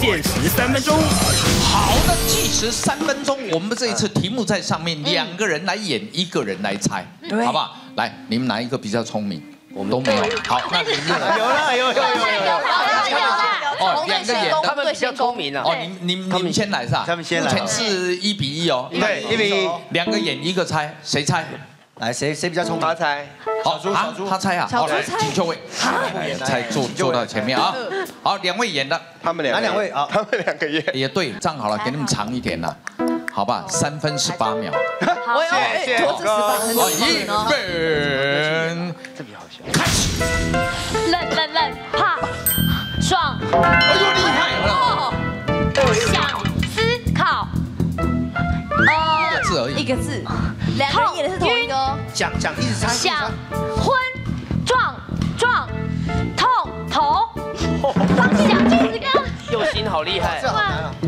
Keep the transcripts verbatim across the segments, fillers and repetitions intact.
限时三分钟。 好的，计时三分钟。我们这一次题目在上面，两个人来演，一个人来猜，好不好？来，你们哪一个比较聪明？我们都没有。好，那你们有了，有有有有有。 哦，两个演的， 他们比较聪明啊。 哦，你你你们先来是吧？ 他们先来。 目前是一比一哦。 对，一比一。 两个演一个猜，谁猜？ 来，谁谁比较聪明？ 他猜。 好，啊，他猜啊。好，来，请就位。来，猜坐坐到前面啊。好，两位演的。 他们两哪两位啊？ 他们两个演。 也对，这样好了，给你们长一点了。好吧，三分十八秒。 好， 谢谢。 脖子十八很好，一分， 这比好笑。 开始。 冷冷冷，怕爽， 哎呦，厉害了！ 想思考， 一个字而已。 一个字，两个人演的是同一个哦。 讲讲一直猜。 想昏撞撞痛头，想句子歌， 佑心好厉害。 这好难啊！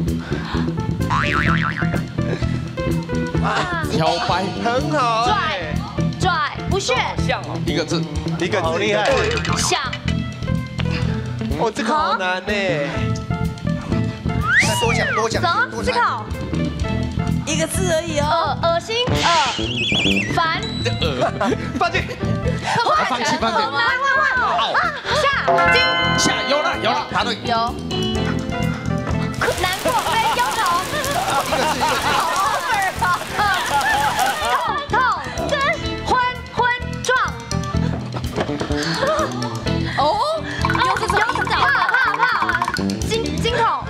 漂白， 很好。 拽拽不屑， 像哦。 一个字， 一个字，厉害。 想哦，这个好难呢。 多讲多讲。 怎么思考？ 一个字而已哦。 恶恶心，恶烦， 放进。 放弃放弃。 来换换，下金下有了有了，答对。 有，难过悲忧愁。好 over 啊！痛痛真昏昏撞。哦，有这种有怕怕怕，惊惊恐。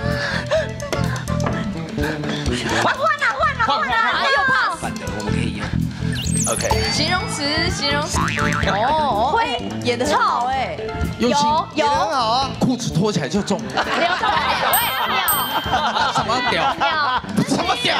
换换啊换啊换啊！还有 pass。 我们可以用。OK。 形容词，形容词。哦，会演的很好哎。 有有有很好啊。 裤子脱起来就中。 屌什么屌？ 屌什么屌？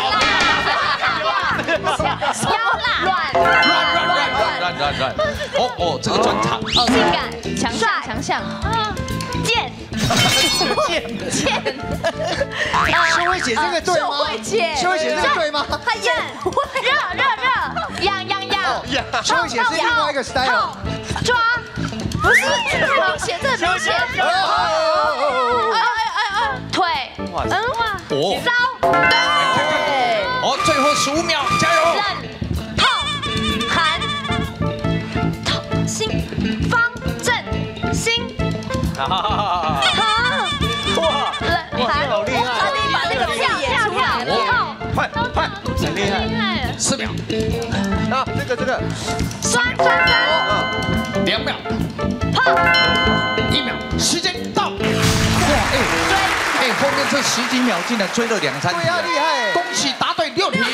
妖辣乱乱乱乱乱乱乱乱！哦哦，这个专场。 哦，性感，强项，强项。 贱贱贱。 秀慧姐这个对吗？ 秀慧姐， 秀慧姐这个对吗？ 她演热热热，痒痒痒， 秀慧姐是另外一个 style。 抓， 不是这个明显，这个明显。哎哎哎哎， 腿， 嗯哇， 哦骚， 对， 哦，最后十五秒，加油！ 冷，痛，寒，痛，心，方正，心， 哈哈哈！哇， 冷，寒， 好厉害！ 你把那个跳跳跳， 痛， 快快，很厉害。 四秒， 啊，这个这个， 酸酸酸， 两秒， 胖， 一秒，时间到。哇，哎，哎，后面这十几秒竟然追了两三题， 对啊，厉害！ 恭喜答对六题。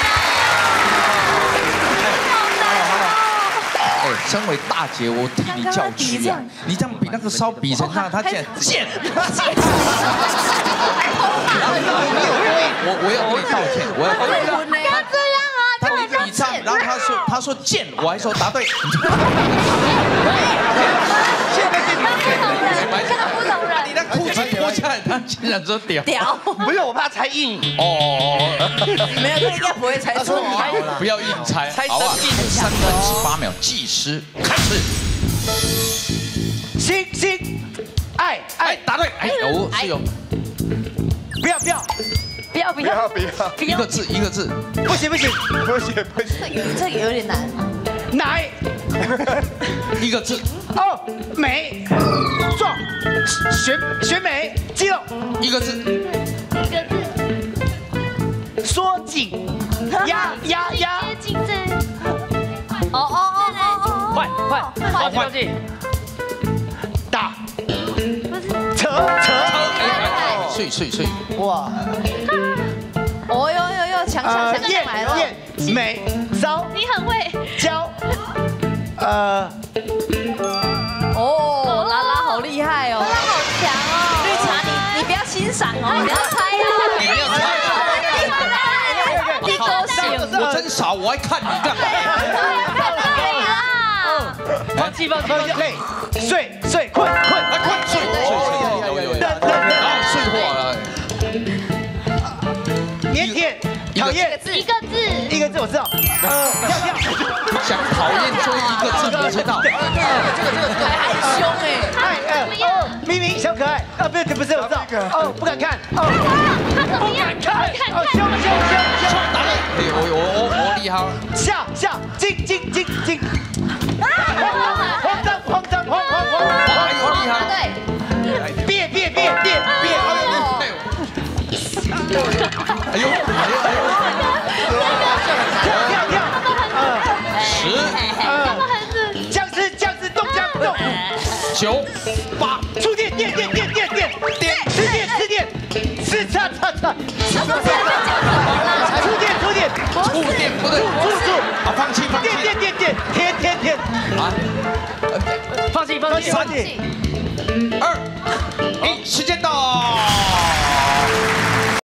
哎，身为大姐，我替你叫屈啊！你这样比那个烧比成那样，他竟然贱！我我要跟你道歉，我要跟你道歉。 不要这样啊！ 他比比唱，然后他说他说贱，我还说答对。你那裤子脱下来，他竟然说屌。 屌， 不是我怕猜硬。 哦， 没有，他应该不会猜错。 不要硬猜， 猜好吧？ 生硬三分十八秒，计时开始。 心心，爱哎爱，， 答对，哎，有是有， 不要不要， 不要不要不要， 一个字一个字， 不行不行不行不行， 这个这个有点难。 奶， 一个字， 哦美，壮，选选美，肌肉， 一个字， 一个字， 缩紧，压压压， 接近这， 哦哦哦哦换换好换打， 不是扯扯， 碎碎碎， 哇， 哦哟哟哟，强强强艳来了。 艳美骚你很会， 娇，呃， 哦，拉拉好厉害哦， 他好强哦！ 绿茶你你不要欣赏哦，你不要猜你不要哦。 猜， 你高兴， 我真傻，我还看你干嘛？ 对啦， 放弃放弃放弃，累，睡睡困困， 哎，快睡睡睡，有有有，然后睡化了， 腼腆，讨厌， 一个字， 一个字我知道，呃，跳跳， 想讨厌追一个字不知道， 还很凶哎。 爱呃哦明明小可爱啊，不是不是，我知道哦，不敢看哦，不敢看哦，凶凶凶凶， 打嘞！哎，我我我我厉害。 下下进进进进，慌张慌张慌慌慌， 哎呦厉害！ 对， 变变变变变， 哎呦哎呦哎呦！ 跳跳， 十、 僵尸僵尸动僵动， 九、八， 触电电电电电电电，吃电吃电，吃叉叉叉，触电触电触电不对， 触触， 啊，放弃放弃电电电电，天天天， 啊！ 放弃放弃放弃。 二一，时间到。